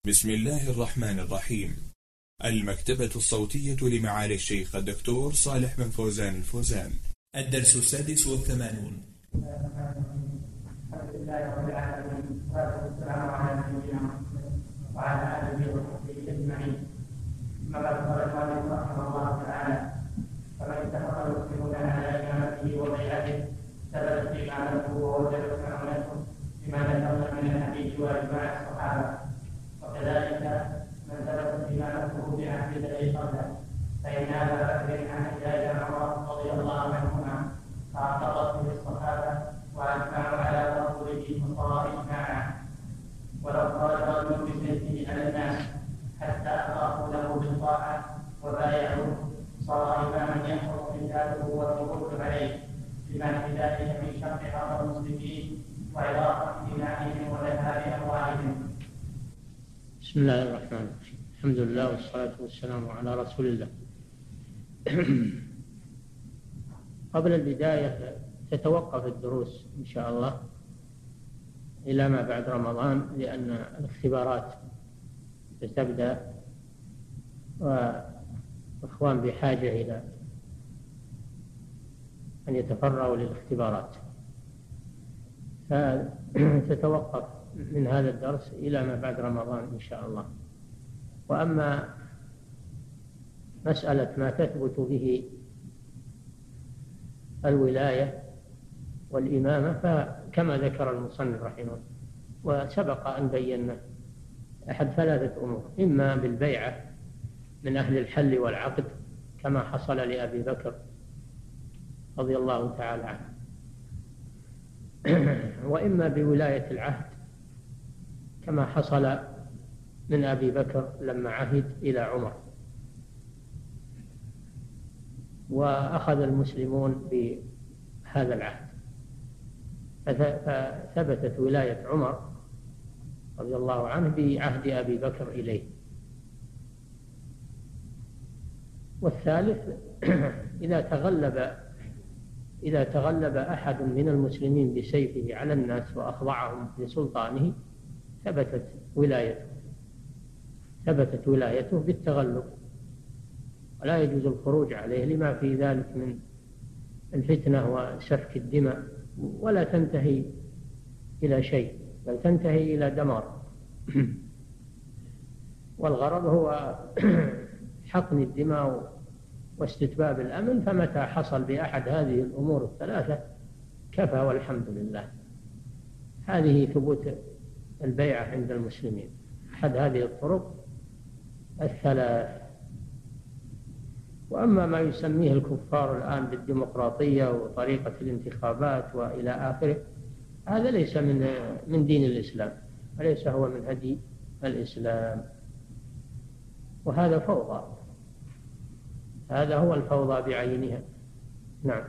بسم الله الرحمن الرحيم. المكتبة الصوتية لمعالي الشيخ الدكتور صالح بن فوزان الفوزان. الدرس 86. الحمد لله رب العالمين، والصلاة والسلام على نبينا محمد وعلى آله وصحبه أجمعين. أما بعد، قال المؤلف رحمه الله تعالى: فمن اتفق المسلمون على إمامته وبيعته ثبتت إمامته ووجبت معونته بما ذكرنا من الحديث وإجماع الصحابة. وكذلك من ثبتت إمامته بعهد الذي قبله، فإن أبا بكر عن حجاج عمر رضي الله عنهما فاعترضت به الصحابة وأجمعوا على قبوله فصار إجماعا. ولو خرج رجل بسيفه على الناس حتى أطاعوا له بالطاعة وبايعوه صار إماما يحفظ قتاله والخروج عليه، بما في ذلك من شق حق المسلمين وإراقة دمائهم وذهاب أموالهم. بسم الله الرحمن الرحيم. الحمد لله والصلاة والسلام على رسول الله. قبل البداية تتوقف الدروس إن شاء الله إلى ما بعد رمضان، لأن الاختبارات ستبدأ والإخوان بحاجة إلى أن يتفرغوا للاختبارات، فتتوقف من هذا الدرس إلى ما بعد رمضان إن شاء الله. وأما مسألة ما تثبت به الولاية والإمامة فكما ذكر المصنف رحمه الله وسبق أن بينا أحد ثلاثة أمور: إما بالبيعة من أهل الحل والعقد كما حصل لأبي بكر رضي الله تعالى عنه، وإما بولاية العهد كما حصل من أبي بكر لما عهد إلى عمر وأخذ المسلمون بهذا العهد، فثبتت ولاية عمر رضي الله عنه بعهد أبي بكر إليه. والثالث إذا تغلب أحد من المسلمين بسيفه على الناس وأخضعهم لسلطانه ثبتت ولايته بالتغلب، ولا يجوز الخروج عليه لما في ذلك من الفتنة وسفك الدماء، ولا تنتهي إلى شيء بل تنتهي إلى دمار. والغرض هو حقن الدماء واستتباب الأمن، فمتى حصل بأحد هذه الأمور الثلاثة كفى والحمد لله. هذه ثبوت البيعة عند المسلمين، أحد هذه الطرق الثلاث. وأما ما يسميه الكفار الآن بالديمقراطية وطريقة الانتخابات وإلى آخره، هذا ليس من دين الإسلام، وليس هو من هدي الإسلام، وهذا فوضى، هذا هو الفوضى بعينها. نعم.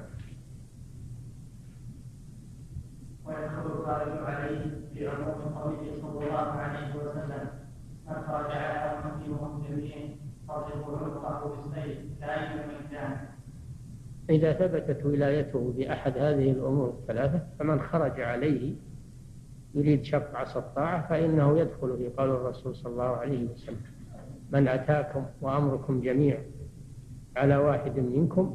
ويدخل الخارج عليه في عموم قوله صلى الله عليه وسلم: من خرج على أمتي وهم جميعا فاضربوا عنقه بالسيف لا يمكن. إذا ثبتت ولايته بأحد هذه الأمور الثلاثة، فمن خرج عليه يريد شق عصا الطاعة فإنه يدخل في قول الرسول صلى الله عليه وسلم: من أتاكم وأمركم جميع على واحد منكم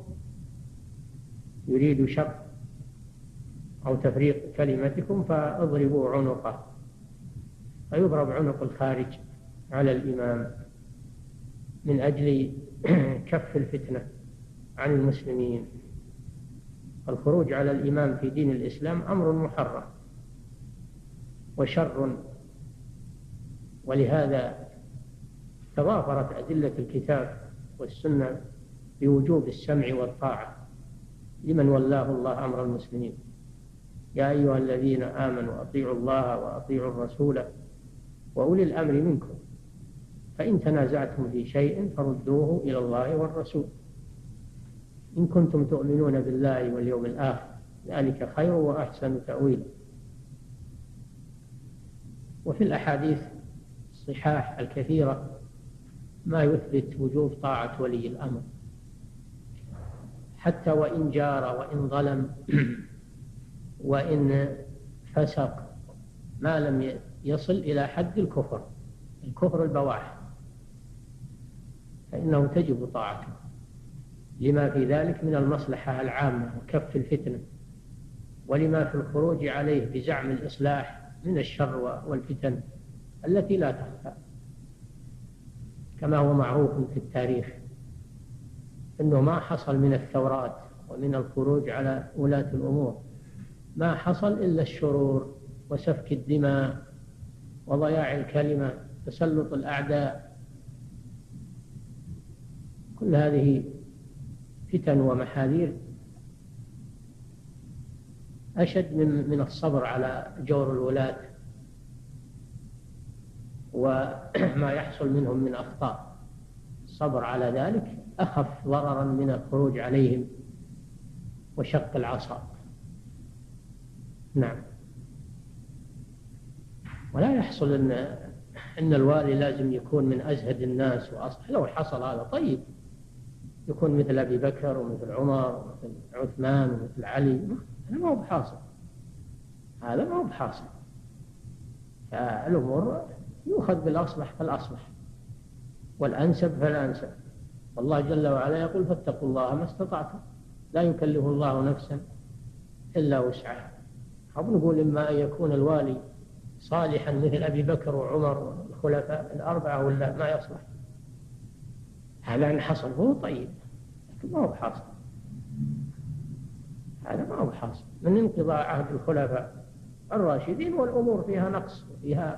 يريد شق أو تفريق كلمتكم فاضربوا عنقه. فيضرب عنق الخارج على الإمام من أجل كف الفتنة عن المسلمين. الخروج على الإمام في دين الإسلام أمر محرم وشر، ولهذا تضافرت أدلة الكتاب والسنة بوجوب السمع والطاعة لمن ولاه الله أمر المسلمين. يا أيها الذين آمنوا أطيعوا الله وأطيعوا الرسول وأولي الأمر منكم، فإن تنازعتم في شيء فردوه إلى الله والرسول إن كنتم تؤمنون بالله واليوم الآخر، ذلك خير وأحسن تأويلا. وفي الأحاديث الصحاح الكثيرة ما يثبت وجوب طاعة ولي الأمر حتى وإن جار وإن ظلم وإن فسق، ما لم يصل إلى حد الكفر، الكفر البواح، فإنه تجب طاعته لما في ذلك من المصلحة العامة وكف الفتنة، ولما في الخروج عليه بزعم الإصلاح من الشر والفتن التي لا تخفى، كما هو معروف في التاريخ أنه ما حصل من الثورات ومن الخروج على ولاة الأمور ما حصل إلا الشرور وسفك الدماء وضياع الكلمة، تسلط الأعداء، كل هذه فتن ومحاذير أشد من الصبر على جور الولاة وما يحصل منهم من أخطاء. الصبر على ذلك أخف ضررا من الخروج عليهم وشق العصا. نعم. ولا يحصل أن الوالي لازم يكون من أزهد الناس وأصلح، لو حصل هذا طيب، يكون مثل أبي بكر ومثل عمر ومثل عثمان ومثل علي، هذا ما هو بحاصل، هذا ما هو بحاصل. فالأمور يؤخذ بالأصلح فالأصلح والأنسب فالأنسب. والله جل وعلا يقول فاتقوا الله ما استطعتم، لا يكلف الله نفسا إلا وسعها. أو نقول إما أن يكون الوالي صالحا مثل أبي بكر وعمر والخلفاء الأربعة ولا ما يصلح، هذا إن حصل هو طيب، لكن ما هو بحاصل، هذا ما هو بحاصل من انقضاء عهد الخلفاء الراشدين، والأمور فيها نقص وفيها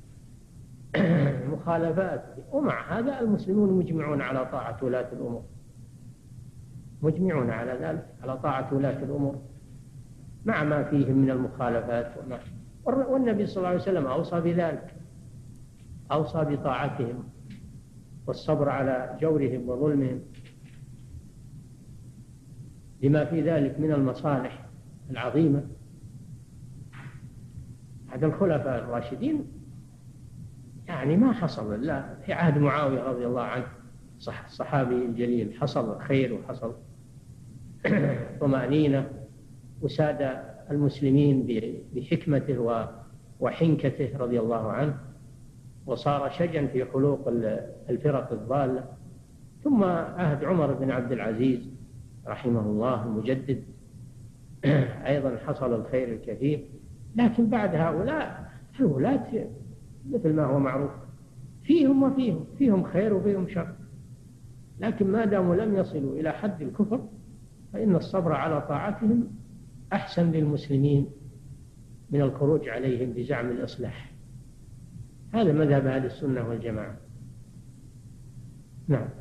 مخالفات، ومع هذا المسلمون مجمعون على طاعة ولاة الأمور، مجمعون على ذلك، على طاعة ولاة الأمور مع ما فيهم من المخالفات والنبي صلى الله عليه وسلم أوصى بذلك، أوصى بطاعتهم والصبر على جورهم وظلمهم لما في ذلك من المصالح العظيمة. هذا الخلفاء الراشدين يعني ما حصل إلا في عهد معاوية رضي الله عنه، الصحابي الجليل، حصل خير وحصل طمأنينة وساد المسلمين بحكمته وحنكته رضي الله عنه، وصار شجا في حلوق الفرق الضالة. ثم عهد عمر بن عبد العزيز رحمه الله المجدد أيضا حصل الخير الكثير. لكن بعد هؤلاء الولاة مثل ما هو معروف فيهم وفيهم، فيهم خير وفيهم شر، لكن ما داموا لم يصلوا إلى حد الكفر فإن الصبر على طاعتهم أحسن للمسلمين من الخروج عليهم بزعم الإصلاح. هذا مذهب أهل السنة والجماعة. نعم.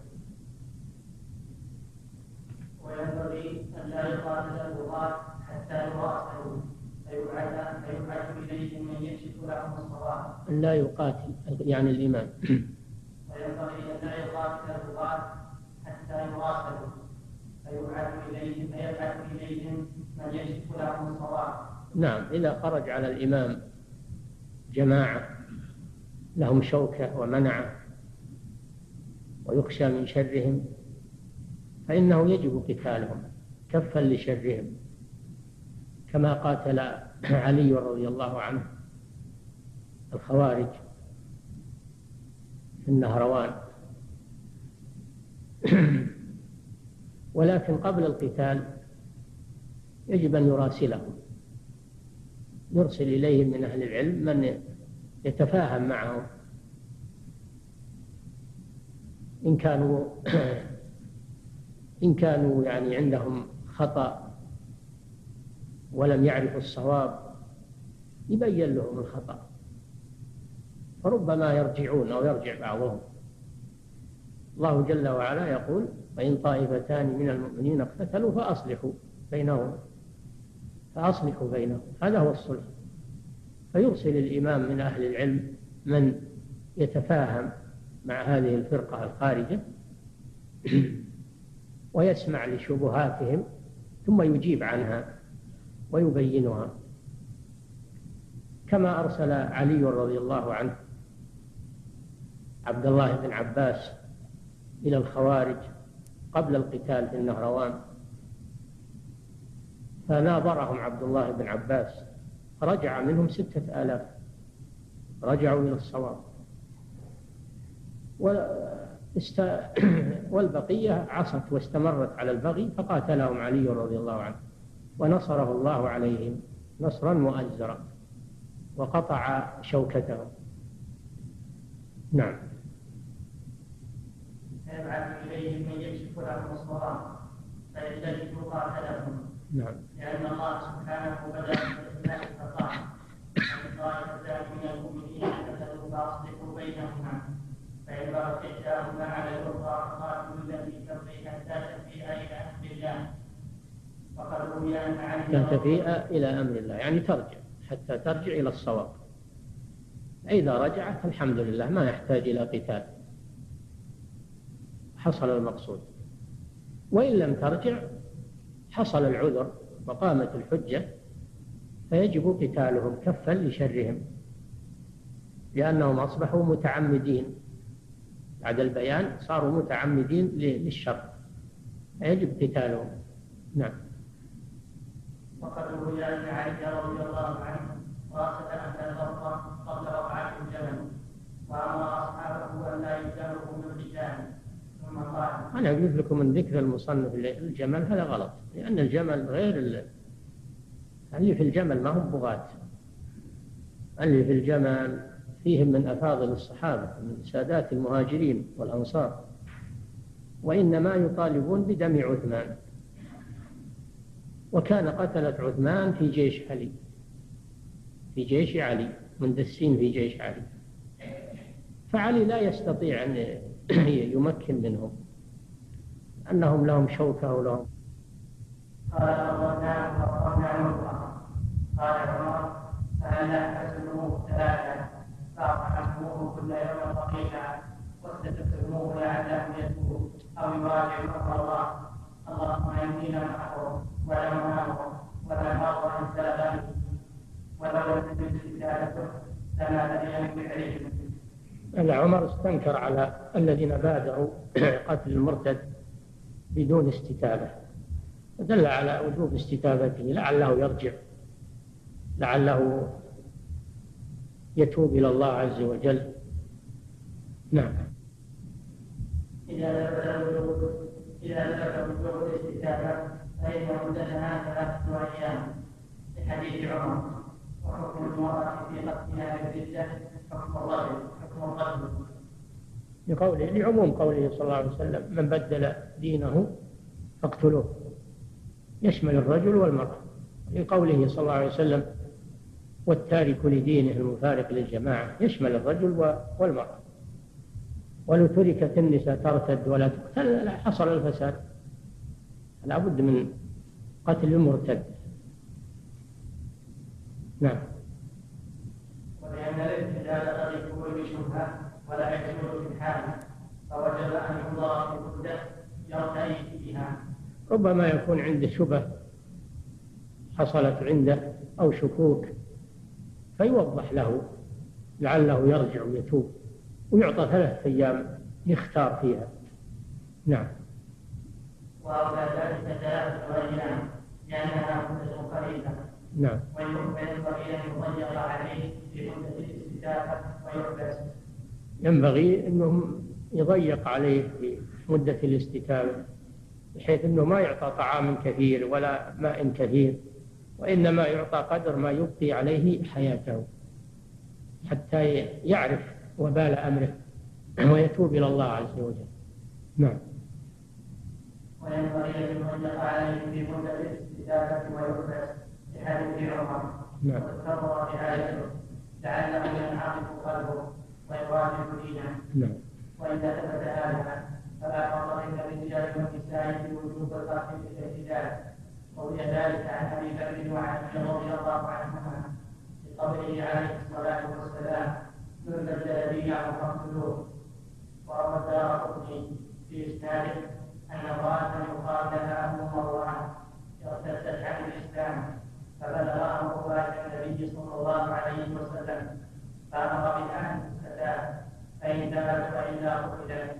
وينبغي أن لا يقاتل البغاة حتى يواصلوا فيبعث إليهم من يكشف لهم الصواب. أن لا يقاتل يعني الإمام. وينبغي أن لا يقاتل البغاة حتى يواصلوا فيبعث إليهم من يكشف لهم الصواب. نعم، إذا خرج على الإمام جماعة لهم شوكة ومنعة ويخشى من شرهم فإنه يجب قتالهم كفا لشرهم، كما قاتل علي رضي الله عنه الخوارج في النهروان. ولكن قبل القتال يجب أن يراسلهم، يرسل إليهم من أهل العلم من يتفاهم معهم إن كانوا يعني عندهم خطأ ولم يعرفوا الصواب يبين لهم الخطأ، فربما يرجعون أو يرجع بعضهم. الله جل وعلا يقول فإن طائفتان من المؤمنين اقتتلوا فأصلحوا بينهم، هذا هو الصلح. فيرسل الإمام من أهل العلم من يتفاهم مع هذه الفرقة الخارجة ويسمع لشبهاتهم ثم يجيب عنها ويبينها، كما أرسل علي رضي الله عنه عبد الله بن عباس إلى الخوارج قبل القتال في النهروان، فناظرهم عبد الله بن عباس، رجع منهم 6000 رجعوا إلى الصواب، والبقية عصت واستمرت على البغي، فقاتلهم علي رضي الله عنه ونصره الله عليهم نصرا مؤزرا وقطع شوكتهم. نعم. فيبعث إليهم من يكشف لهم الصواب فيجتهدوا قاتلهم. نعم. لأن الله سبحانه بدأ بالإسلام فقال: وإن طائفتان من المؤمنين اقتتلوا فأصلحوا بينهما فإن بغت إحداهما على الأخرى فقاتلوا التي تبغي حتى تفيء إلى أمر الله. وقد روي أن علي تفيء إلى أمر الله يعني ترجع حتى ترجع إلى الصواب. إذا رجعت الحمد لله ما يحتاج إلى قتال، حصل المقصود. وإن لم ترجع حصل العذر وقامت الحجة فيجب قتالهم كفا لشرهم، لأنهم أصبحوا متعمدين بعد البيان، صاروا متعمدين للشر فيجب قتالهم. نعم. وقد روي أن علي رضي الله عنه قاصد أهل الأرض قبل وقعة الجبل وأمر أصحابه أن لا يجاوبوا بالقتال ثم قال: أنا أقول لكم من ذكر المصنف الجمل هذا غلط، لأن الجمل غير اللي في الجمل ما هم بغاة. اللي في الجمل فيهم من أفاضل الصحابة من سادات المهاجرين والأنصار، وإنما يطالبون بدم عثمان، وكان قتلة عثمان في جيش علي، في جيش علي، مندسين في جيش علي، فعلي لا يستطيع أن يمكن منهم أنهم لهم شوكة ولهم. قال عمر: فأنا أحسنه ثلاثة فأرحموه كل يوم قليلا واستتبتموه لعله يتوب أو يراجع أمر الله. اللهم إني لم أحرم ولا معهم ولا أرضى عن سلامه ولو لم تجد رسالته لما لديهم بعلم. عمر استنكر على الذين بادروا قتل المرتد بدون استتابة، ودل على وجوب استتابته لعله يرجع، لعله يتوب إلى الله عز وجل. نعم. إذا ثبت وجوب الاستتابة فإنه دنها 3 أيام لحديث عمر. وحكم المرأة في قتلها بالردة حكم الرجل لعموم قوله صلى الله عليه وسلم: من بدل دينه فاقتلوه، يشمل الرجل والمرأة. لقوله صلى الله عليه وسلم: والتارك لدينه المفارق للجماعة، يشمل الرجل والمرأة. ولو تركت النساء ترتد ولا تقتل حصل الفساد، لا بد من قتل المرتد. نعم. ولأن الارتداد قد يكون بشبهة ولا يكون في الحال فوجب أن ينظر في مدة يرتئي فيها. ربما يكون عنده شبهة حصلت عنده أو شكوك فيوضح له لعله يرجع ويتوب، ويعطى 3 أيام يختار فيها. نعم. وأولى ذلك 3 أيام لأنها مدة قريبة. نعم. وينبغي أن يضيق عليه في مدة الاستتابة ويحبس. ينبغي أنه يضيق عليه في مدة الاستتابة بحيث أنه ما يعطى طعام كثير ولا ماء كثير، وإنما يعطى قدر ما يبقي عليه حياته حتى يعرف وبال أمره ويتوب إلى الله عز وجل. نعم. وينبغي أن يضيق عليه في مدة الاستتابة ويحبس لحديث عمر. نعم. وتكرر بآيته لعله ينعقد قلبه ويواجه دينه. نعم. وإذا ثبت هذا فلا فرق بين الرجال والنساء في وجوب القتل بالاعتدال. وروي ذلك عن أبي بكر وعن علي رضي الله عنهما بقوله عليه الصلاة والسلام: من بدل دينه فاقتلوه. وروى الدارقطني في إسناده أن امرأة يقال لها أم مروان ارتدت عن الإسلام فبلغ أمر النبي صلى الله عليه وسلم فأمر بها أن تستتاب فإن تابت وإلا قتلت.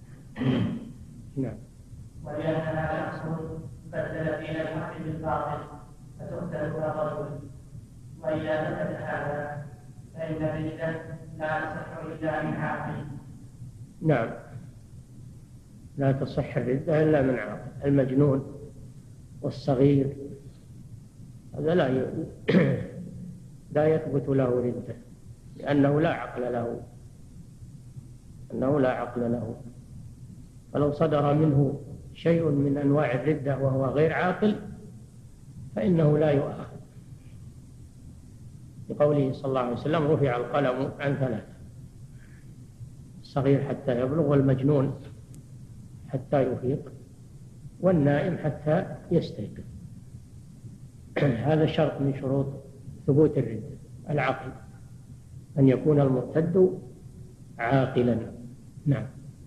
نعم. ولأنها شخص بدل دين الحق بالباطل فتقتل كالرجل. وإذا ثبت هذا فإن الردة لا تصح إلا من عاقل، نعم، لا تصح الردة إلا من عاقل. المجنون والصغير هذا لا يثبت له ردة، لأنه لا عقل له. فلو صدر منه شيء من أنواع الردة وهو غير عاقل فإنه لا يؤاخذ، لقوله صلى الله عليه وسلم: رفع القلم عن 3: الصغير حتى يبلغ، والمجنون حتى يفيق، والنائم حتى يستيقظ. هذا شرط من شروط ثبوت الردة، العقل، أن يكون المرتد عاقلا. نعم.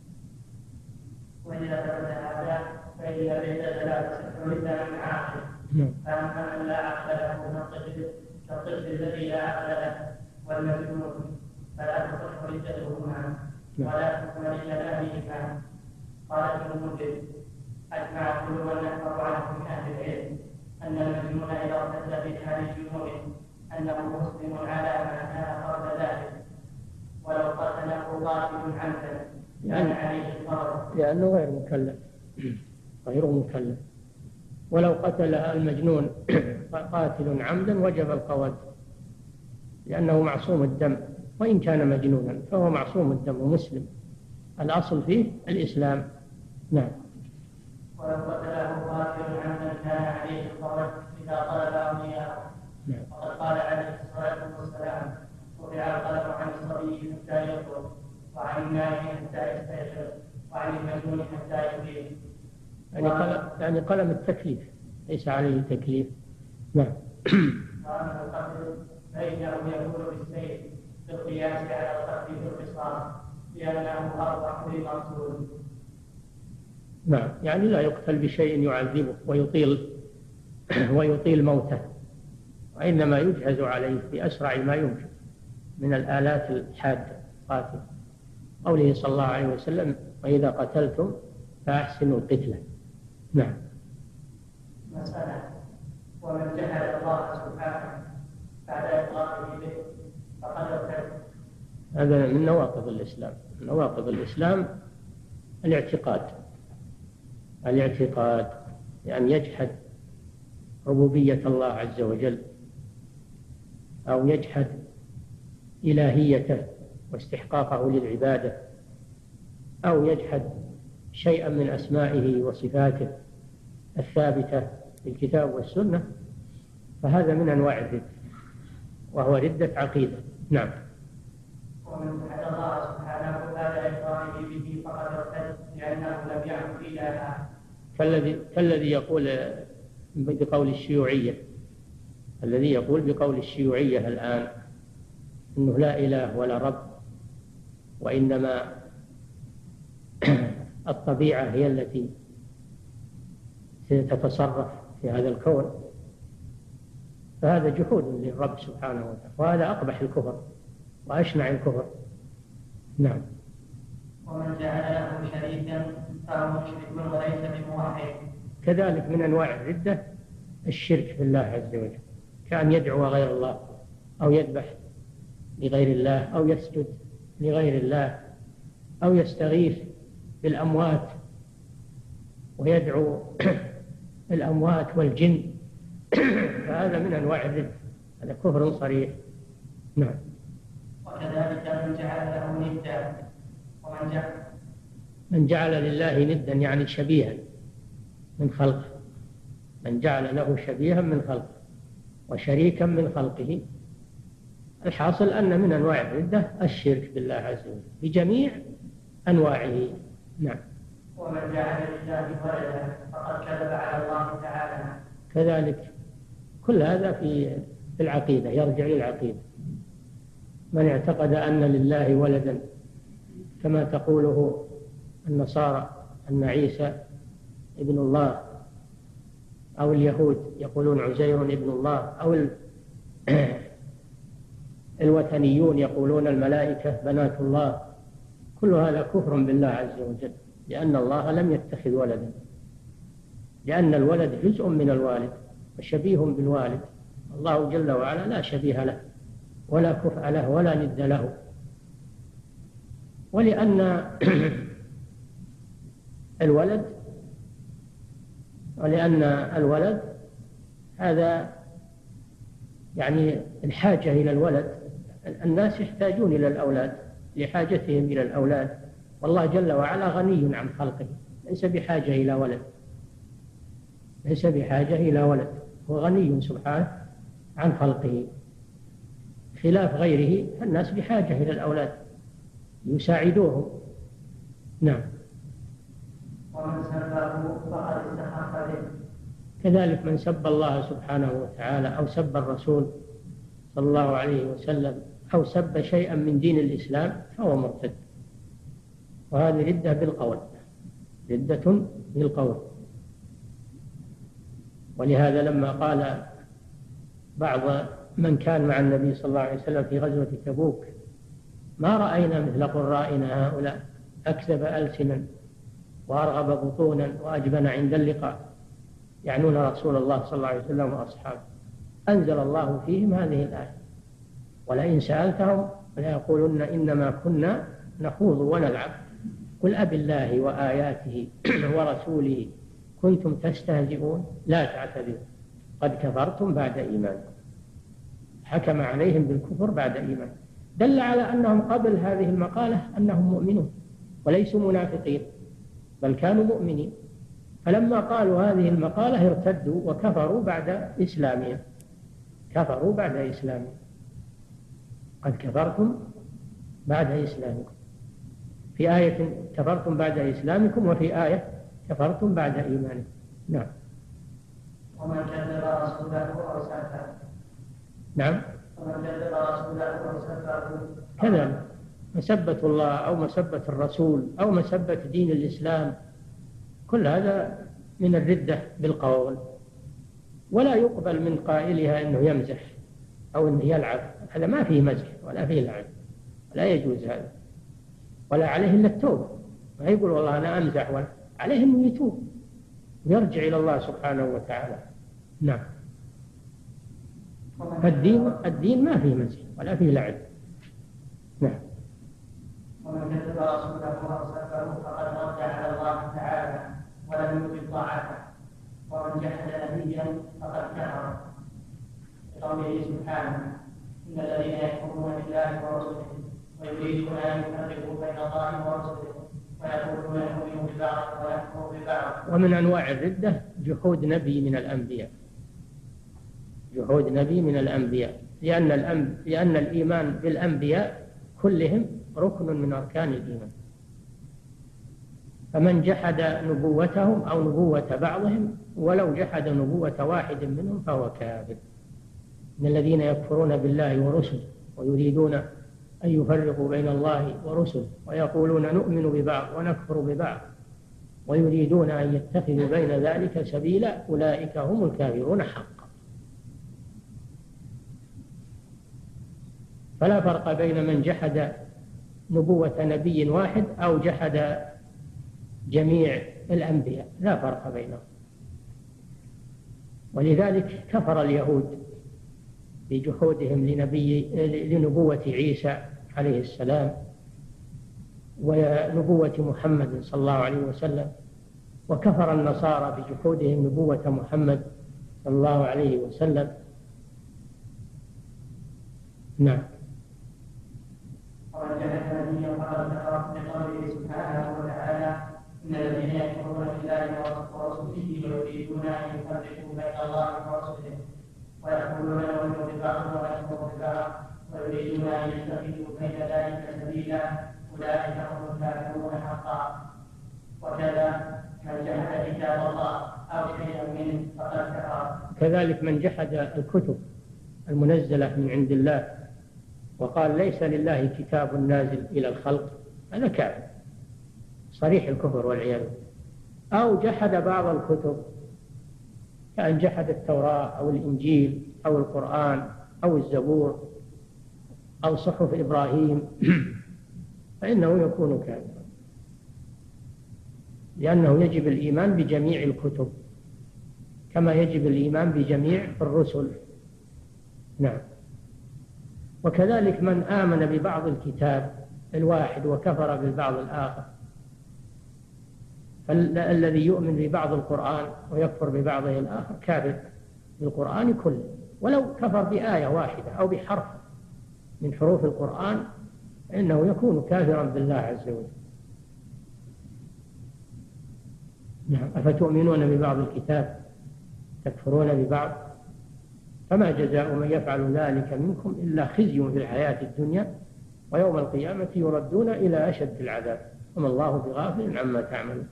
وإذا ثبت هذا فإن الردة لا تصح إلا من عاقل. فأما من لا عقل له كالطفل الذي لا عقل له والمجنون فلا تصح ردتهما ولا حكم لجنابهما. قال ابن المنذر: أجمع كل من يحفظ عنه من أهل العلم أن المجنون إذا ارتد في حال جنونه أنه مسلم على ما كان قبل ذلك، ولو قتله قاتل عمدا كان عليه الفرض، لأنه غير مكلف. ولو قتل المجنون قاتل عمدا وجب القود، لأنه معصوم الدم، وإن كان مجنونا فهو معصوم الدم ومسلم، الأصل فيه الإسلام. نعم. ولو قتله قاتل عمدا كان عليه الفرض إذا طلب أولياءه. وقد قال عليه الصلاة والسلام: رفع القلم عن الصبي حتى يطلب، وعن النائم حتى يستيقظ، وعن المجنون حتى يفيق. يعني قلم التكليف، ليس عليه تكليف. نعم. وأما القتل فإنه يكون بالسيف بالقياس على القتل بالقصاص، لأنه أربح للمقتول. نعم، يعني لا يقتل بشيء يعذبه ويطيل موته، وإنما يجهز عليه بأسرع ما يمكن من الآلات الحادة قاتل. قوله صلى الله عليه وسلم: وإذا قتلتم فأحسنوا القتلة. نعم. مسألة: ومن جهل الله سبحانه بعد إطلاقه به فقد ارتد. هذا من نواقض الإسلام. نواقض الإسلام الاعتقاد، يعني يجحد ربوبية الله عز وجل، أو يجحد إلهيته واستحقاقه للعبادة، أو يجحد شيئا من أسمائه وصفاته الثابتة في الكتاب والسنة، فهذا من أنواع الردة، وهو ردة عقيدة. نعم. ومن جحد الله سبحانه بعد إقراره به فقد ارتد، لأنه لم يعبد إلها. كالذي يقول بقول الشيوعية، الذي يقول بقول الشيوعية الآن إنه لا إله ولا رب، وإنما الطبيعة هي التي ستتصرف في هذا الكون، فهذا جحود للرب سبحانه وتعالى، وهذا أقبح الكفر وأشنع الكفر. نعم. ومن جعل له شريكا فهو مشرك وليس بموحد. كذلك من أنواع الردة الشرك بالله عز وجل، كأن يدعو غير الله، أو يذبح لغير الله، أو يسجد لغير الله، أو يستغيث بالأموات ويدعو الأموات والجن، فهذا من أنواع الردة، هذا كفر صريح. نعم. وكذلك من جعل له ندا، من جعل لله ندا يعني شبيها من خلقه، من جعل له شبيها من خلقه وشريكا من خلقه. الحاصل أن من أنواع الردة الشرك بالله عز وجل بجميع أنواعه. نعم. ومن جعل لله ولدا فقد كذب على الله تعالى. كذلك كل هذا في العقيدة، يرجع للعقيدة. من اعتقد أن لله ولدا كما تقوله النصارى أن عيسى ابن الله، أو اليهود يقولون عزير ابن الله، أو الوثنيون يقولون الملائكة بنات الله، كل هذا كفر بالله عز وجل، لأن الله لم يتخذ ولدا، لأن الولد جزء من الوالد وشبيه بالوالد. الله جل وعلا لا شبيه له ولا كفء له ولا ند له. ولأن الولد هذا يعني الحاجة إلى الولد، الناس يحتاجون إلى الأولاد لحاجتهم إلى الأولاد، والله جل وعلا غني عن خلقه، ليس بحاجة إلى ولد، هو غني سبحانه عن خلقه، خلاف غيره الناس بحاجة إلى الأولاد يساعدوهم. نعم. ومن سبه فقد استحق به. كذلك من سب الله سبحانه وتعالى أو سب الرسول صلى الله عليه وسلم أو سب شيئا من دين الإسلام فهو مرتد، وهذه ردة بالقول. ولهذا لما قال بعض من كان مع النبي صلى الله عليه وسلم في غزوة تبوك: ما رأينا مثل قرائنا هؤلاء، أكذب ألسنا وأرغب بطونا وأجبن عند اللقاء، يعنون رسول الله صلى الله عليه وسلم وأصحابه. أنزل الله فيهم هذه الآية: ولئن سألتهم ليقولن إنما كنا نخوض ونلعب قل أب الله وآياته ورسوله كنتم تستهزئون لا تعتذروا قد كفرتم بعد إيمانكم. حكم عليهم بالكفر بعد إيمان، دل على أنهم قبل هذه المقالة أنهم مؤمنون وليسوا منافقين، بل كانوا مؤمنين، فلما قالوا هذه المقالة ارتدوا وكفروا بعد إسلامهم. قد كفرتم بعد إسلامكم، في آية كفرتم بعد إسلامكم، وفي آية كفرتم بعد إيمانكم. نعم. ومن كذب رسوله أو سبه. نعم. ومن كذب رسوله أو سبه. كذلك مسبة الله أو مسبة الرسول أو مسبة دين الإسلام، كل هذا من الردة بالقول، ولا يقبل من قائلها أنه يمزح أو أنه يلعب، هذا ما فيه مزح ولا فيه لعب، لا يجوز هذا، ولا عليه إلا التوبة، ما يقول والله أنا أمزح، ولا عليه أنه يتوب ويرجع إلى الله سبحانه وتعالى. نعم. الدين ما فيه مزح ولا فيه لعب. نعم. ومن كذب رسوله أو سبه فقد رد على الله تعالى ولم يجب طاعته، ومن جحد نبيا فقد كفر، لقوله سبحانه: إن الذين يكفرون بالله ورسله ويريدون أن يفرقوا بين الله ورسله ويقولون نؤمن ببعض ونكفر ببعض. ومن أنواع الردة جحود نبي من الأنبياء، لأن الإيمان بالأنبياء كلهم ركن من أركان الإيمان، فمن جحد نبوتهم أو نبوة بعضهم ولو جحد نبوة واحد منهم فهو كافر. من الذين يكفرون بالله ورسله ويريدون أن يفرقوا بين الله ورسله ويقولون نؤمن ببعض ونكفر ببعض ويريدون أن يتخذوا بين ذلك سبيلا أولئك هم الكافرون حقا. فلا فرق بين من جحد نبوة نبي واحد أو جحد جميع الأنبياء، لا فرق بينهم. ولذلك كفر اليهود بجحودهم لنبوة عيسى عليه السلام ونبوة محمد صلى الله عليه وسلم، وكفر النصارى بجحودهم نبوة محمد صلى الله عليه وسلم. نعم. لقوله سبحانه وتعالى: إن الذين يكفرون بالله ورسوله ويريدون أن يفرقوا بين الله ورسوله ويقولون نؤمن ببعض ونكفر ببعض ويريدون أن يتخذوا بين ذلك سبيلا أولئك هم الكافرون حقا. وكذا من جحد كتاب الله أو شيئا منه فقد كفر. كذلك من جحد الكتب المنزلة من عند الله وقال ليس لله كتاب نازل إلى الخلق، هذا كافر صريح الكفر والعياذ بالله. أو جحد بعض الكتب كأن جحد التوراة أو الإنجيل أو القرآن أو الزبور أو صحف إبراهيم فإنه يكون كافرا، لأنه يجب الإيمان بجميع الكتب كما يجب الإيمان بجميع الرسل. نعم. وكذلك من آمن ببعض الكتاب الواحد وكفر بالبعض الآخر. فالذي يؤمن ببعض القرآن ويكفر ببعضه الآخر كافر بالقرآن كله، ولو كفر بآية واحدة أو بحرف من حروف القرآن فإنه يكون كافرا بالله عز وجل. نعم. أفتؤمنون ببعض الكتاب تكفرون ببعض، فما جزاء من يفعل ذلك منكم إلا خزي في الحياة الدنيا ويوم القيامة يردون إلى أشد العذاب وما الله بغافل عما تعملون.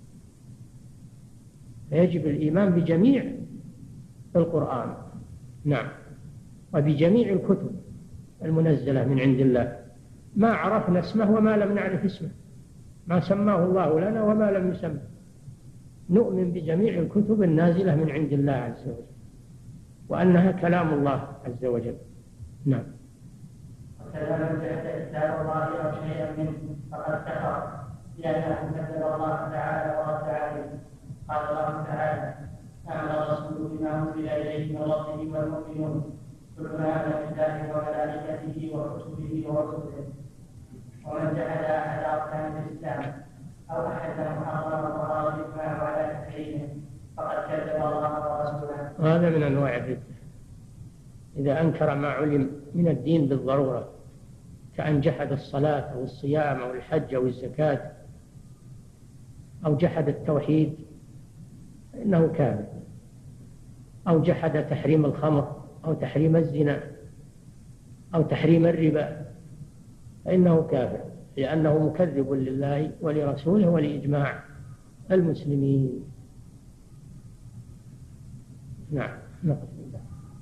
فيجب الإيمان بجميع القرآن، نعم، وبجميع الكتب المنزلة من عند الله، ما عرفنا اسمه وما لم نعرف اسمه، ما سماه الله لنا وما لم يسمه. نؤمن بجميع الكتب النازلة من عند الله عز وجل وأنها كلام الله عز وجل. نعم. وكذا من جحد كتاب الله أو شيئا منه فقد كفر لأنه كذب الله تعالى ورد عليه. قال الله تعالى: آمن الرسول بما أنزل إليه من ربه والمؤمنون كلنا آمن بالله وملائكته وكتبه ورسله. ومن جحد أحد أركان الإسلام أو أحد محرم وغالبا على تحريمه فقد كذب الله ورسوله. هذا من أنواع الردة، إذا أنكر ما علم من الدين بالضرورة، كأن جحد الصلاة أو الصيام أو الحج أو الزكاة أو جحد التوحيد إنه كافر، أو جحد تحريم الخمر أو تحريم الزنا أو تحريم الربا فإنه كافر، لأنه مكذب لله ولرسوله ولإجماع المسلمين. نعم. نقف بالله.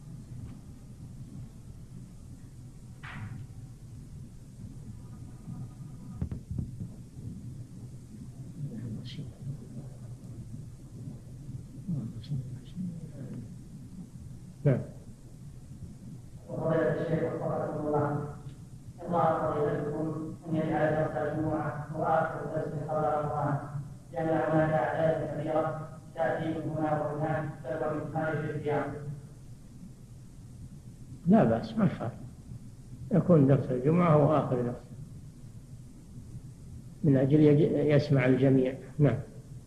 نعم. وقال الشيخ رحمه الله: الله فضيلتكم أن يجعل درس الجمعة وآخر درس قبل رمضان، لأن هناك أعداد كبيرة تأتي من هنا وهناك سبب من خارج القيام. لا بأس، ما فعل، يكون درس الجمعة هو آخر درس من أجل يسمع الجميع. نعم.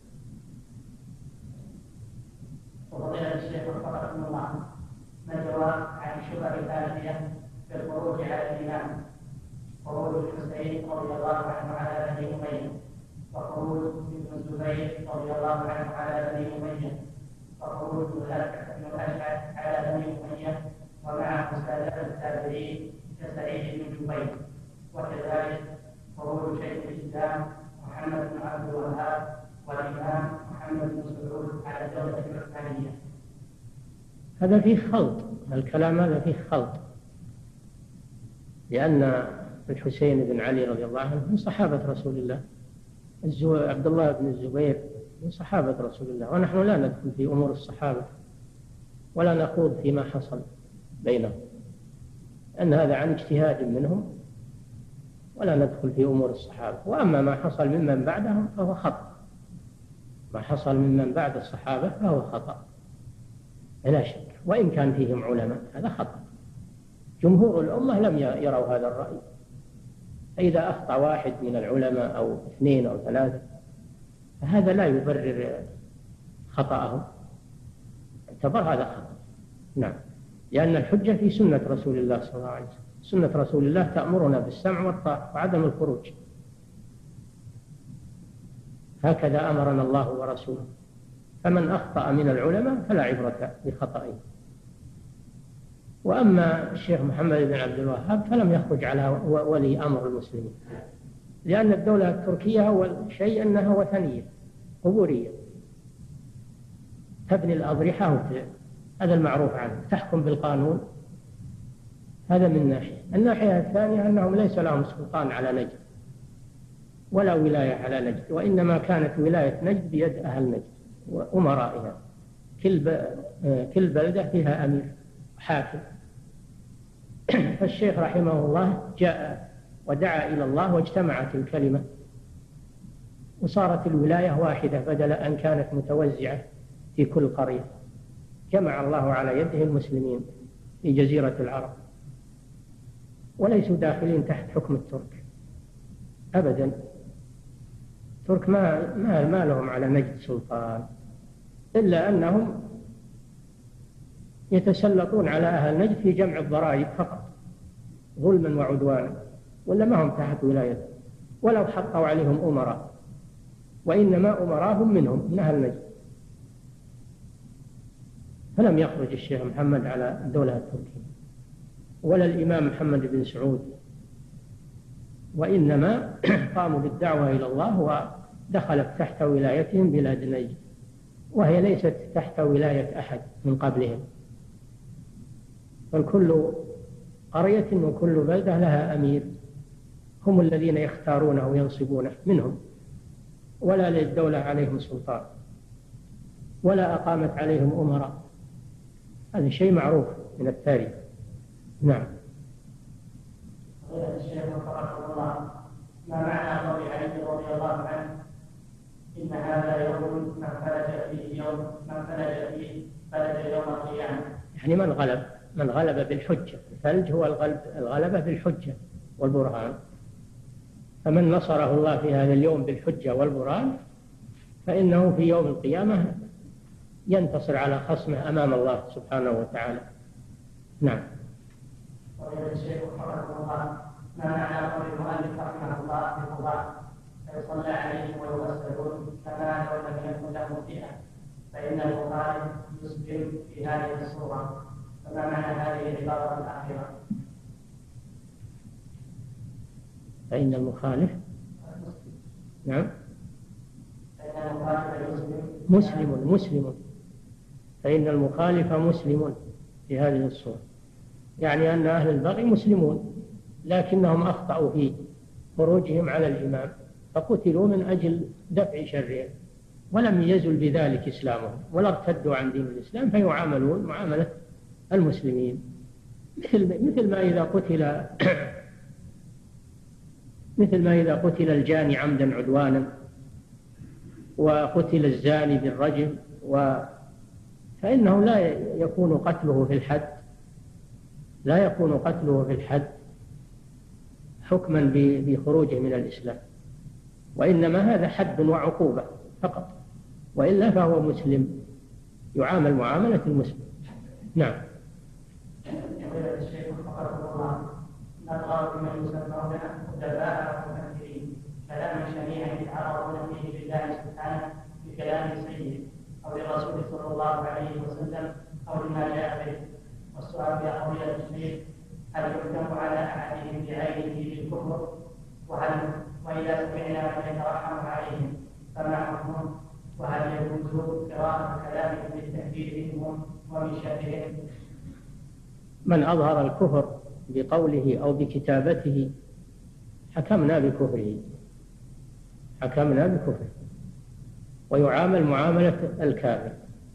وفضيلة الشيخ رحمه الله: ما الجواب عن الشبهة الآتية في الخروج على الإمام؟ خروج الحسين رضي الله عنه على بني أمية، وخروج ابن الزبير رضي الله عنه على بني أمية، وخروج ابن الأشعث على بني أمية ومعه سادة التابعين كسعيد بن جبير، وكذلك خروج شيخ الإسلام محمد بن عبد الوهاب والإمام محمد بن سعود على الدولة العثمانية. هذا فيه خلط، الكلام هذا فيه خلط، لأن الحسين بن علي رضي الله عنه من صحابة رسول الله، عبد الله بن الزبير من صحابة رسول الله، ونحن لا ندخل في أمور الصحابة ولا نخوض فيما حصل بينهم، أن هذا عن اجتهاد منهم، ولا ندخل في أمور الصحابة. وأما ما حصل ممن بعدهم فهو خطأ، ما حصل ممن بعد الصحابة فهو خطأ لا شك، وإن كان فيهم علماء هذا خطأ. جمهور الأمة لم يروا هذا الرأي، فإذا أخطأ واحد من العلماء أو اثنين أو ثلاثة فهذا لا يبرر خطأهم، اعتبر هذا خطأ. نعم. لأن الحجة في سنة رسول الله صلى الله عليه وسلم، سنة رسول الله تأمرنا بالسمع والطاعة وعدم الخروج، هكذا أمرنا الله ورسوله. فمن أخطأ من العلماء فلا عبرة بخطئه. وأما الشيخ محمد بن عبد الوهاب فلم يخرج على ولي أمر المسلمين، لأن الدولة التركية أول شيء أنها وثنية قبورية، تبني الأضرحة، هذا المعروف عنه، تحكم بالقانون. هذا من ناحية. الناحية الثانية أنهم ليس لهم سلطان على نجد ولا ولاية على نجد، وإنما كانت ولاية نجد بيد أهل نجد وأمرائها، كل بلدة فيها أمير حاكم. فالشيخ رحمه الله جاء ودعا إلى الله واجتمعت الكلمة وصارت الولاية واحدة بدل أن كانت متوزعة في كل قرية. جمع الله على يده المسلمين في جزيرة العرب وليسوا داخلين تحت حكم الترك، أبدا. الترك ما لهم على نجد سلطان، إلا أنهم يتسلطون على أهل نجد في جمع الضرائب فقط ظلما وعدوانا، ولا ما هم تحت ولايته، ولو حقوا عليهم أمراء، وإنما أمراهم منهم من أهل نجد. فلم يخرج الشيخ محمد على الدولة التركية ولا الإمام محمد بن سعود، وإنما قاموا بالدعوة إلى الله ودخلت تحت ولايتهم بلاد نجد، وهي ليست تحت ولاية أحد من قبلهم، بل كل قرية وكل بلدة لها أمير هم الذين يختارونه وينصبونه منهم، ولا للدولة عليهم سلطان ولا أقامت عليهم أمراء. هذا شيء معروف من التاريخ. نعم. الشيخ رحمه الله، ما معنى قول علي رضي الله عنه إن هذا يوم من فلج فيه فلج يوم القيامة؟ يعني من غلب بالحجة. الفلج هو الغلبة بالحجة والبرهان، فمن نصره الله في هذا اليوم بالحجة والبرهان فإنه في يوم القيامة ينتصر على خصمه أمام الله سبحانه وتعالى. نعم. وقال الشيخ رحمه الله، ما معنى قول المؤلف رحمه الله في القضاء فيصلى عليهم ويغسلون كما لو لم يكن لهم فئة، فإن البخاري يسلم في هذه الصورة، فما معنى هذه العبارة الأخيرة؟ فإن المخالف نعم فإن المخالف مسلم فإن المخالف مسلم في هذه الصورة، يعني أن أهل البغي مسلمون لكنهم أخطأوا في خروجهم على الإمام فقتلوا من أجل دفع شرهم، ولم يزل بذلك إسلامهم ولا ارتدوا عن دين الإسلام، فيعاملون معاملة المسلمين مثل ما إذا قتل الجاني عمدا عدوانا وقتل الزاني بالرجم، فإنه لا يكون قتله في الحد حكما بخروجه من الإسلام، وإنما هذا حد وعقوبة فقط، وإلا فهو مسلم يعامل معاملة المسلم. نعم. الشيخ رحمه الله، نظر بما يسمون أدباء ومفكرين كلاما شنيعا يتعرضون فيه لله سبحانه بكلام سيء أو للرسول صلى الله عليه وسلم أو لما جاء به. والسؤال يا فضيلة الشيخ، هل يحكم على أحدهم بعينه بالكفر؟ وإذا سمعنا من يترحم عليهم فما حكمه؟ وهل يجوز قراءة كلامهم بالتكفير منهم ومن شرهم؟ من أظهر الكفر بقوله أو بكتابته حكمنا بكفره ويعامل معاملة الكافر،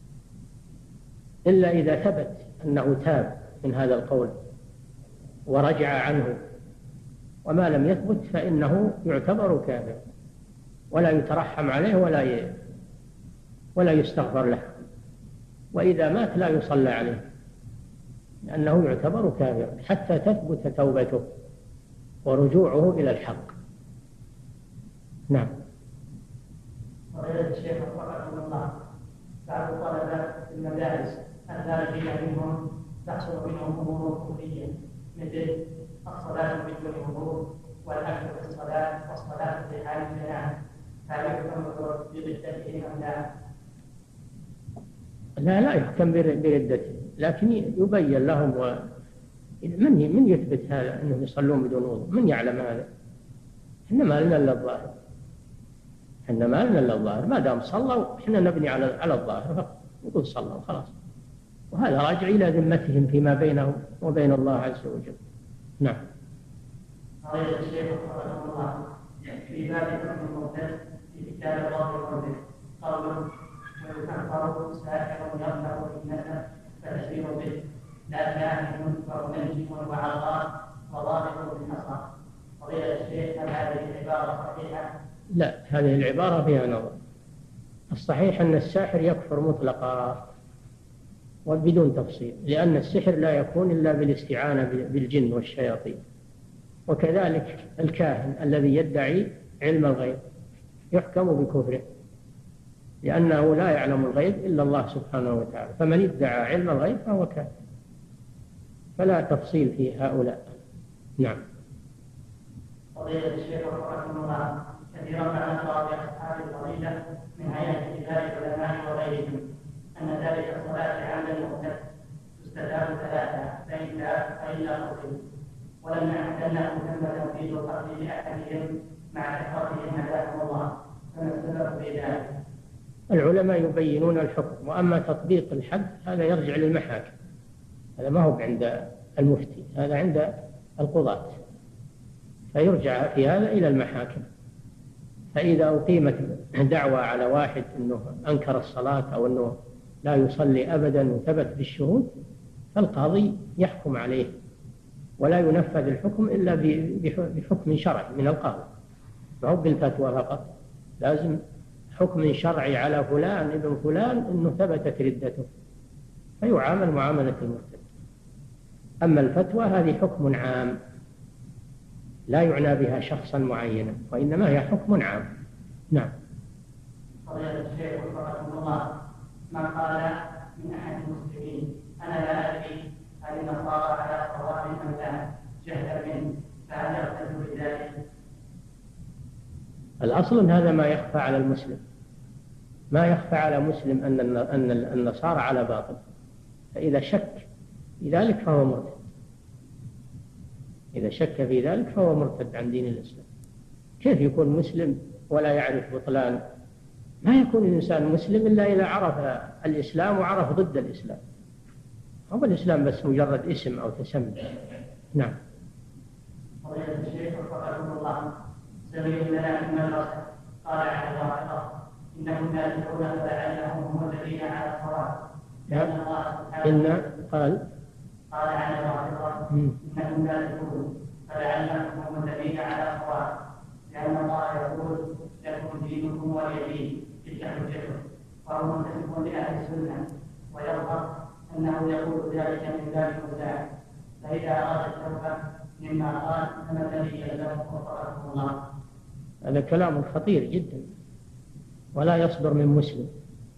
إلا إذا ثبت أنه تاب من هذا القول ورجع عنه، وما لم يثبت فإنه يعتبر كافر ولا يترحم عليه ولا يستغفر له، وإذا مات لا يصلى عليه لأنه يعتبر كافر حتى تثبت توبته ورجوعه إلى الحق. نعم. وغير الشيخ رحمه الله، بعض الطلبة في المدارس الخارجين منهم تحصل منهم أمور كلية مثل الصلاة بدون وضوء والأكل في الصلاة والصلاة في حال الجنابة، هل يحكم بردتهم أم لا؟ لا يحكم بردته، لكن يبين لهم من يثبت هذا أنهم يصلون بدون وضوء؟ من يعلم هذا؟ إحنا ما لنا إلا الظاهر، ما دام صلوا إحنا نبني على الظاهر فقط، نقول صلوا وخلاص، وهذا راجع إلى ذمتهم فيما بينهم وبين الله عز وجل. نعم. قال الشيخ رحمه الله في باب حكم المرتد في كتاب الله والرزق قوله ويكفر ساحر يرفع بالنسب فتشبيه به لا كاهن ومنجم وعطاء وضابط بالحصى. فضيلة الشيخ، هل هذه العبارة صحيحة؟ لا، هذه العبارة فيها نظر. الصحيح أن الساحر يكفر مطلقا وبدون تفصيل، لأن السحر لا يكون إلا بالاستعانة بالجن والشياطين، وكذلك الكاهن الذي يدعي علم الغيب يحكم بكفره، لأنه لا يعلم الغيب إلا الله سبحانه وتعالى، فمن ادعى علم الغيب فهو كافر. فلا تفصيل في هؤلاء. نعم. فضيلة الشيخ رحمه الله، كثيرا ما نقرأ في أصحاب الفضيلة من هيئة كبار العلماء وغيرهم أن ذلك الصلاة عند المغتسل تستتاب ثلاثة، فإن تاب فإلا قتل، ولم نعتنى ثم تنفيذ القتل لأحدهم مع كثرتهم هداهم الله، فما السبب في ذلك؟ العلماء يبينون الحكم، وأما تطبيق الحد هذا يرجع للمحاكم، هذا ما هو عند المفتي، هذا عند القضاة، فيرجع في هذا إلى المحاكم. فإذا أقيمت دعوى على واحد أنه أنكر الصلاة أو أنه لا يصلي أبدا وثبت بالشهود، فالقاضي يحكم عليه، ولا ينفذ الحكم إلا بحكم شرعي من القاضي، ما هو بالفتوى فقط، لازم حكم شرعي على فلان ابن فلان أنه ثبتت ردته، فيعامل معاملة المرتد. أما الفتوى هذه حكم عام لا يعنى بها شخصا معينا، وإنما هي حكم عام. نعم. فضيلة الشيخ رحمه الله، ما قال من أحد المسلمين أنا لا أدري هل النصارى على صواب أم لا جهلا منه، فهل يرتد بذلك؟ الأصل أن هذا ما يخفى على المسلم، ما يخفى على مسلم أن النصارى على باطل، فإذا شك في ذلك فهو مرتد، إذا شك في ذلك فهو مرتد عن دين الإسلام. كيف يكون مسلم ولا يعرف بطلان؟ ما يكون الإنسان مسلم إلا إذا عرف الإسلام وعرف ضد الإسلام، هو الإسلام بس مجرد اسم أو تسمي. نعم. فضيلة الشيخ رحمه الله، سمعوا لنا من المدرسة قال عن الواحدة إنهم لا يدعون فلعلهم هم الذين على الصواب، لأن الله سبحانه قال عن الواحدة إنهم لا يدعون فلعلهم هم الذين على الصواب، لأن الله يقول لكم دينكم ولي دين، تلك حجته، وهو منتسب لأهل السنة، ويظهر أنه يقول ذلك من باب الخداع، فإذا أراد التوبة مما قال فما الذي يلزمه وفقه الله؟ هذا كلام خطير جدا ولا يصدر من مسلم،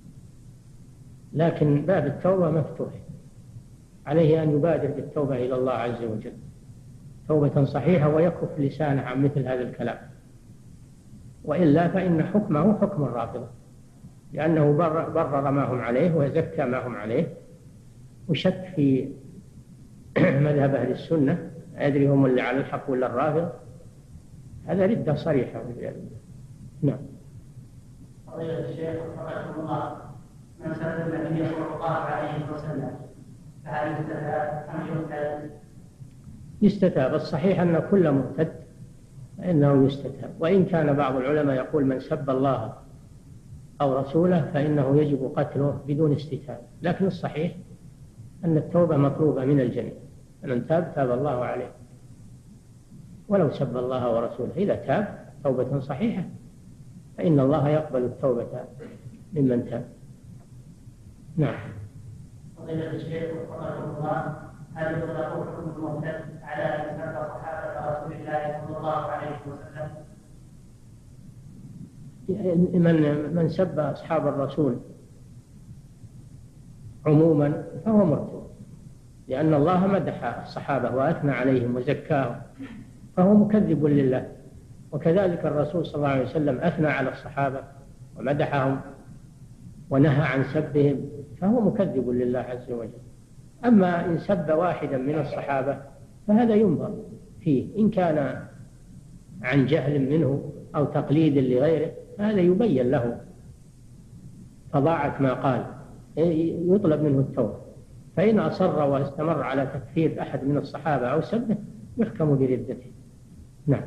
لكن باب التوبة مفتوح، عليه أن يبادر بالتوبة إلى الله عز وجل توبة صحيحة ويكف لسانه عن مثل هذا الكلام، وإلا فإن حكمه حكم الرافضة، لأنه برر ما هم عليه وزكى ما هم عليه، وشك في مذهب أهل السنة، أدري هم اللي على الحق ولا الرافضة، هذا ردة صريحة. نعم. فضيلة الشيخ رحمه الله، من سأل النبي صلى الله عليه وسلم فهل يستتاب أم يرتد؟ يستتاب، الصحيح أن كل مرتد فإنه يستتاب، وإن كان بعض العلماء يقول من سب الله أو رسوله فإنه يجب قتله بدون استتاب، لكن الصحيح أن التوبة مطلوبة من الجميع، من تاب تاب الله عليه ولو سب الله ورسوله، إذا تاب توبة صحيحة فإن الله يقبل التوبة ممن تاب. نعم. فضيلة الشيخ رحمه الله، هل يطلق حكم المرتد على من سب صحابة رسول الله صلى الله عليه وسلم؟ من سب أصحاب الرسول عموما فهو مرتد، لأن الله مدح الصحابة وأثنى عليهم وزكاهم، فهو مكذب لله، وكذلك الرسول صلى الله عليه وسلم أثنى على الصحابة ومدحهم ونهى عن سبهم، فهو مكذب لله عز وجل. أما إن سب واحدا من الصحابة فهذا ينظر فيه، إن كان عن جهل منه أو تقليد لغيره هذا يبين له فضاعة ما قال، يطلب منه التوبة، فإن أصر واستمر على تكفير أحد من الصحابة أو سبه يحكم بردته. نعم.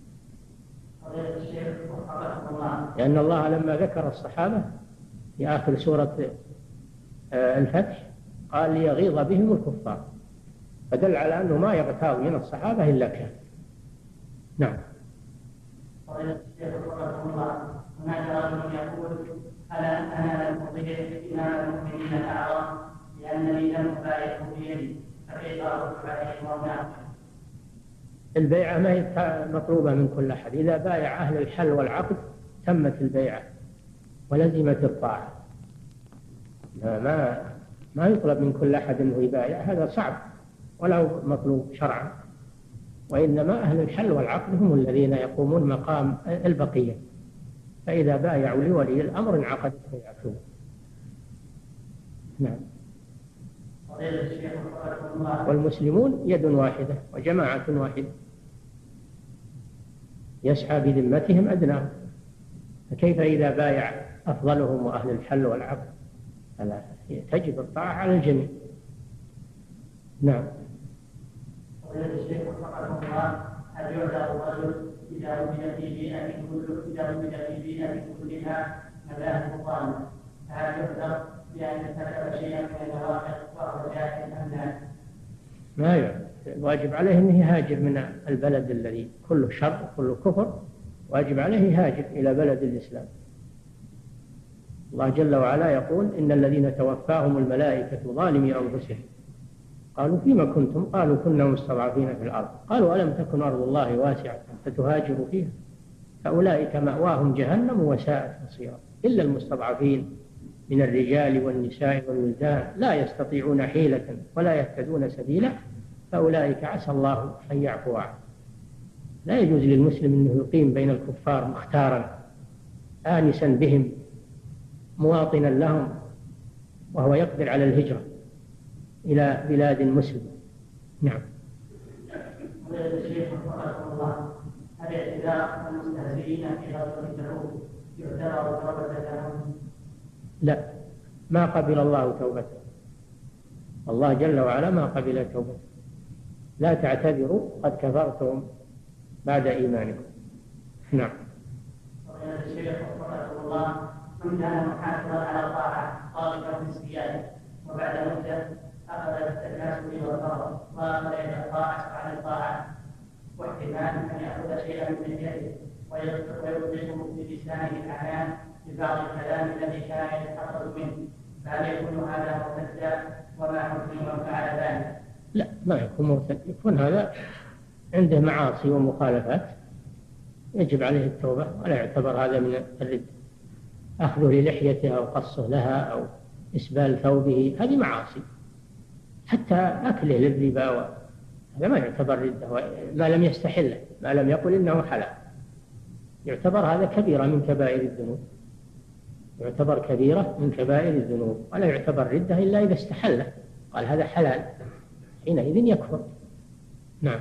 لأن الله لما ذكر الصحابة في آخر سورة الفتح قال ليغيظ بهم الكفار، فدل على أنه ما يغتاظ من الصحابة إلا كان. نعم. هناك رجل يقول أنا لم أطيع إمام المؤمنين الأعظم لأنني لم أبايعه بيدي، فكيف أرد عليه وأناقشه؟ البيعة ما هي مطلوبة من كل أحد. إذا بايع أهل الحل والعقد تمت البيعة ولزمت الطاعة. ما يطلب من كل أحد أنه يبايع، هذا صعب ولا مطلوب شرعا، وإنما أهل الحل والعقد هم الذين يقومون مقام البقية، فإذا بايعوا لولي الأمر انعقدت بيعتهم. نعم. والمسلمون يد واحدة وجماعة واحدة يسعى بذمتهم أدناهم، فكيف إذا بايع أفضلهم وأهل الحل والعقد؟ فلا تجب الطاعة على الجميع. نعم. هل يعذر الرجل إذا وجد في بيئة كلها مذاهب ضالة؟ هل يعذر بأن ارتكب شيئا من النوافل وهو جاهل أم لا؟ ما يعذر، الواجب عليه أنه يهاجر من البلد الذي كله شر كله كفر، واجب عليه يهاجر إلى بلد الإسلام. الله جل وعلا يقول: إن الذين توفاهم الملائكة ظالمي أنفسهم قالوا فيما كنتم؟ قالوا كنا مستضعفين في الأرض قالوا ألم تكن أرض الله واسعة فتهاجروا فيها فأولئك مأواهم جهنم وساءت مصيرا إلا المستضعفين من الرجال والنساء والولدان لا يستطيعون حيلة ولا يهتدون سبيلا فأولئك عسى الله أن يعفو عنهم. لا يجوز للمسلم أنه يقيم بين الكفار مختارا آنسا بهم مواطنا لهم وهو يقدر على الهجرة إلى بلاد مسلمة. نعم. الشيخ رحمه الله: هل اعتذار المستهزئين في غزوة تبوك يعتبر توبة لهم؟ لا، ما قبل الله توبته، الله جل وعلا ما قبل توبته. لا تعتذروا قد كفرتم بعد إيمانكم. نعم. الشيخ رحمه الله: من كان محافظا على الطاعة طالبا في الزيادة وبعد مدة أخذ الناس به والفرض وأخذ إلى الطاعة عن الطاعة، واحتمال أن يأخذ شيئا من يده ويطلقه بلسانه الأعلام ببعض الكلام الذي كان يتحرز منه، فهل يكون هذا مرتدا؟ وما حكم من فعل ذلك؟ لا، ما يكون مرتد، يكون هذا عنده معاصي ومخالفات يجب عليه التوبة ولا يعتبر هذا من الرد. أخذه للحيته أو قصه لها أو إسبال ثوبه هذه معاصي، حتى أكله للربا هذا ما يعتبر ردة ما لم يستحله، ما لم يقل إنه حلال، يعتبر هذا كبيرة من كبائر الذنوب، يعتبر كبيرة من كبائر الذنوب ولا يعتبر ردة إلا إذا استحله قال هذا حلال، حينئذ يكفر. نعم.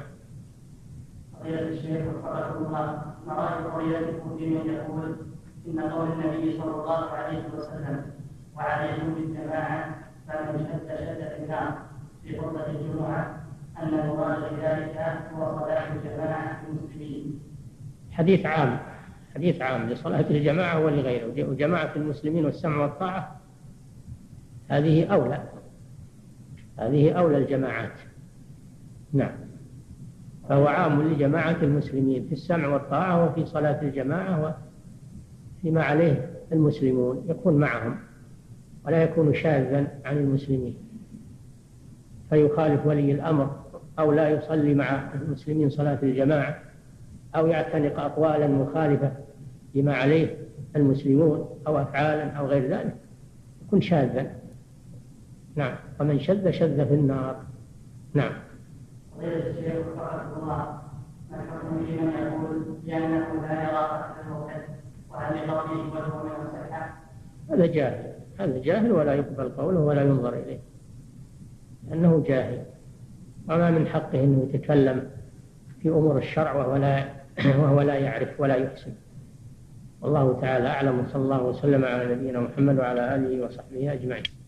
الشيخ رحمه الله: ما رأي قريتكم في من يقول إن قول النبي صلى الله عليه وسلم وعليكم بالجماعة فمن شد في النار في خطبة الجمعة أن المراد بذلك هو صلاة الجماعة المسلمين؟ حديث عام لصلاة الجماعة ولغيره، وجماعة المسلمين والسمع والطاعة هذه أولى الجماعات. نعم. فهو عام لجماعة المسلمين في السمع والطاعة وفي صلاة الجماعة وفيما عليه المسلمون يكون معهم ولا يكون شاذا عن المسلمين فيخالف ولي الأمر أو لا يصلي مع المسلمين صلاة الجماعة أو يعتنق أقوالا مخالفة لما عليه المسلمون أو أفعالا أو غير ذلك يكون شاذا. نعم. ومن شذ في النار. نعم. الشيخ رحمه الله: ما الحكم لمن يقول بأنه لا يرى المرتد وهل لقوله وجه من الصحة؟ هذا جاهل ولا يقبل قوله ولا ينظر إليه لأنه جاهل، وما من حقه أنه يتكلم في أمور الشرع وهو لا يعرف ولا يحسن. والله تعالى أعلم، صلى الله وسلم على نبينا محمد وعلى آله وصحبه أجمعين.